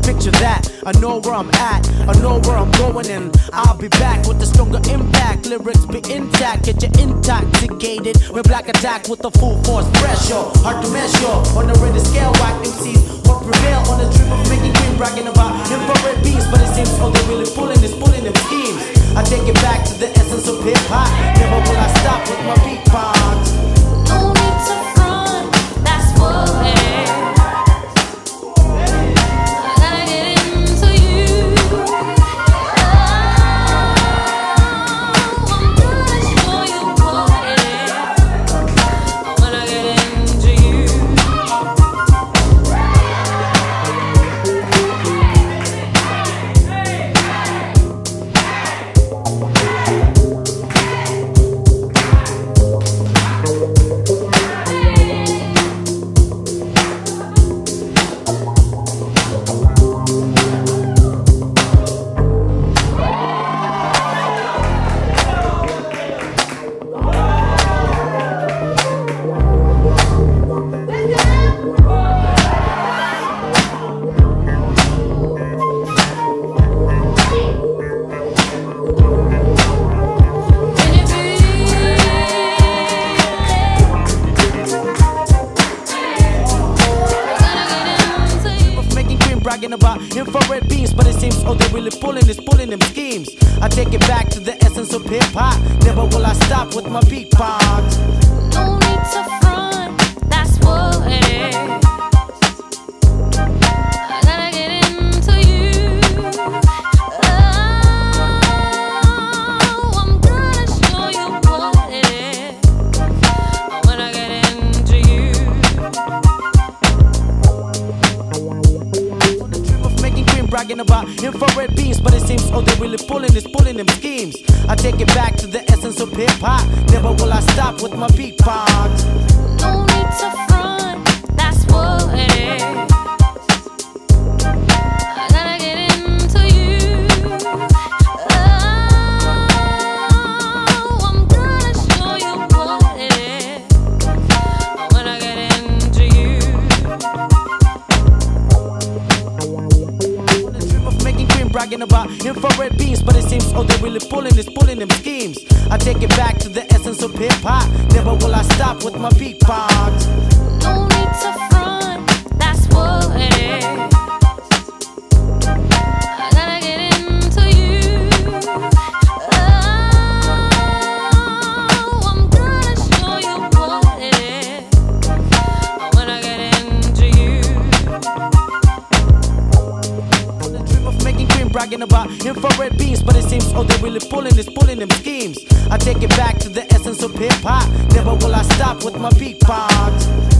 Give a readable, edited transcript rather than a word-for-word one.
picture that. I know where I'm at, I know where I'm going, and I'll be back with a stronger impact. Lyrics be intact, get you intoxicated with black attack with the full force pressure. Hard to measure on the rated scale, whack MCs what prevail on the dream of making green, bragging about infrared beams, but it seems all they're really pulling is pulling them schemes. I take it back to the essence of hip hop. Never will I stop with my beat bombs. No need to front, that's what it is. I gotta get into you. Oh, I'm gonna show you what it is. When I get into you. Bragging about infrared beams, but it seems all they're really pulling is pulling them schemes. I take it back to the essence of hip hop. Never will I stop with my beat bombs. No need to front, that's what it is. I gotta get into you. Oh, I'm gonna show you what it is. When I get into you. Bragging about infrared beams, but it seems all they're really pulling is pulling them schemes. I take it back to the essence of hip hop. Never will I stop with my beat bombs. No need to front, that's what it is. I gotta get into you. Oh, I'm gonna show you what it is. When I get into you. Bragging about infrared beams, but it seems all they're really pulling is pulling them schemes. I take it back to the essence of hip hop. Never will I stop with my beat bombs. No need to front, that's what it is. I gotta get into you. Oh, I'm gonna show you what it is. When I get into you. Bragging about infrared beams, but it seems all they're really pulling is pulling them schemes. I take it back to the essence of hip hop. Never will I stop with my beat bombs.